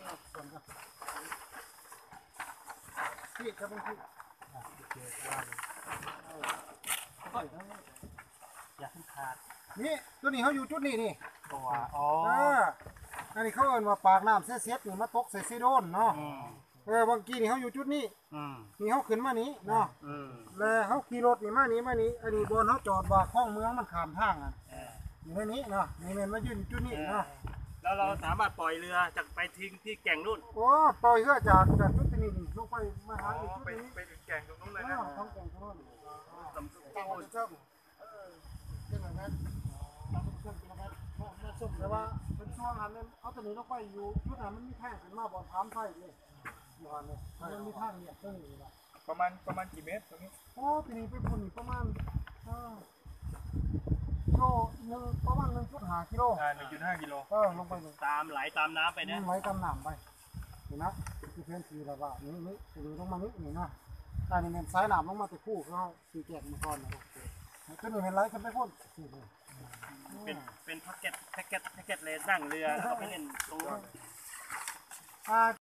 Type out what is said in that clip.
ส่วนกันที่จะเป็นที่อย่าขึ้นขาดนี่ตัวนี้เขาอยู่จุดนี้นี่ตัวอ๋ออันนี้เขาเอิ้นว่าปากน้ำเสียดนี่มาตกใส่ซีโดนเนาะบางกีนี่เขาอยู่จุดนี้นี่เขาขึ้นมานี้เนาะแล้วเขาขี่รถนี่มานี้อันนี้บนเขาจอดว่าคลองเมืองมันขามทางอ่ะอยู่ในนี้เนาะนี่มันมายืนจุดนี้เนาะแล้วเราสามารถปล่อยเรือจากไปทิ้งที่แก่งนู่นโอ้ปล่อยเรือจากจุดนี้ลงไปมาหาอีกจุดนี้ไปถึงแก่งตรงนู้นเลยนะท้องแก่งตรงนู้นสำคัญเป็นแบบนั้นแต่ว่าเป็นช่วงนั้นเอาตัวนี้ลงไปอยู่จุดนั้นมันมีแท่งขึ้นมาบนท้ามไฟเลยอยู่อันนี้มันมีทางเนี่ยตัวนี้ละประมาณกี่เมตรตรงนี้โอ้ทีนี้เป็นคนประมาณกิโลนึงประมาณ1.5 กิโล 1.5 กิโลลงไปเลยไหลตามน้ำไปนะไหลตามน้ำไปเห็นนะคือเพื่อนคือแบบว่านี่คือลงมานี่นะอันนี้เป็นสายน้ำลงมาแต่คู่เขาสีแกะมาก่อนนะก็หนึ่งเป็นไรกันไปพ่นเป็นแพ็กเกจเลยนั่งเรือแล้วก็ไปเล่นตรงนู้น